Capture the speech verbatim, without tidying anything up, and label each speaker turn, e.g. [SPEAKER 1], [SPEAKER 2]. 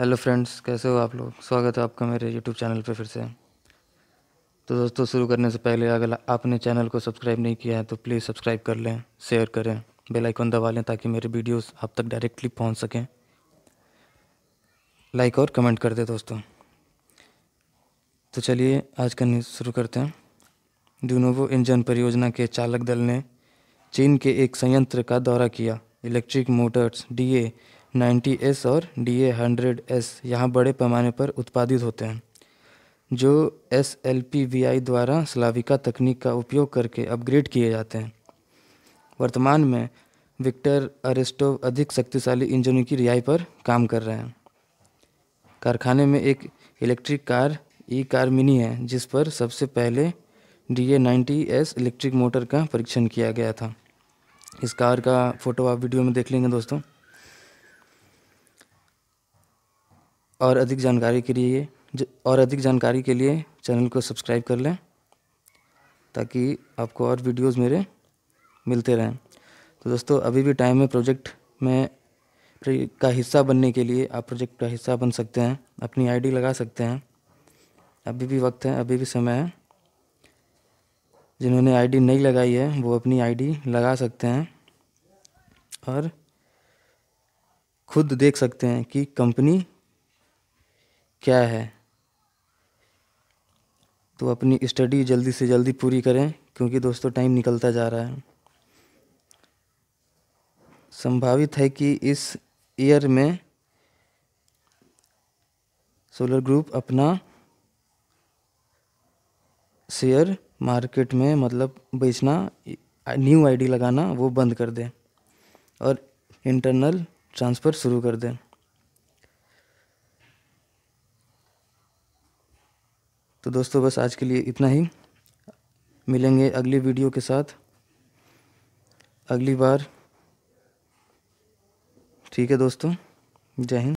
[SPEAKER 1] Hello friends, कैसे हो आप लोग। स्वागत है आपका मेरे यूट्यूब चैनल पे फिर से। तो दोस्तों, शुरू करने से पहले अगर आपने चैनल को सब्सक्राइब नहीं किया है तो प्लीज़ सब्सक्राइब कर लें, शेयर करें, बेल आइकन दबा लें ताकि मेरे वीडियोस आप तक डायरेक्टली पहुंच सकें। लाइक और कमेंट कर दें दोस्तों। तो चलिए आज का न्यूज़ शुरू करते हैं। ड्यूनोवो इंजन परियोजना के चालक दल ने चीन के एक संयंत्र का दौरा किया। Electric motors D A ninety S और डी ए हंड्रेड एस यहाँ बड़े पैमाने पर उत्पादित होते हैं, जो S L P V I द्वारा स्लाविका तकनीक का उपयोग करके अपग्रेड किए जाते हैं। वर्तमान में विक्टर अरेस्टोव अधिक शक्तिशाली इंजनों की रिहाई पर काम कर रहे हैं। कारखाने में एक electric car E car mini है, जिस पर सबसे पहले D A ninety S electric motor का परीक्षण किया गया था। इस कार का फोटो आप वीडियो में देख लेंगे दोस्तों। और अधिक जानकारी के लिए और अधिक जानकारी के लिए चैनल को सब्सक्राइब कर लें ताकि आपको और वीडियोस मेरे मिलते रहें। तो दोस्तों, अभी भी टाइम है प्रोजेक्ट में का हिस्सा बनने के लिए। आप प्रोजेक्ट का हिस्सा बन सकते हैं, अपनी आईडी लगा सकते हैं। अभी भी वक्त है, अभी भी समय है। जिन्होंने आईडी नहीं लगाई है वो अपनी आईडी लगा सकते हैं और खुद देख सकते हैं कि कंपनी क्या है। तो अपनी स्टडी जल्दी से जल्दी पूरी करें क्योंकि दोस्तों टाइम निकलता जा रहा है। संभावित है कि इस ईयर में सोलर ग्रुप अपना शेयर मार्केट में मतलब बेचना, न्यू आईडी लगाना वो बंद कर दें और इंटरनल ट्रांसफ़र शुरू कर दें। तो दोस्तों, बस आज के लिए इतना ही। मिलेंगे अगली वीडियो के साथ अगली बार। ठीक है दोस्तों, जय हिंद।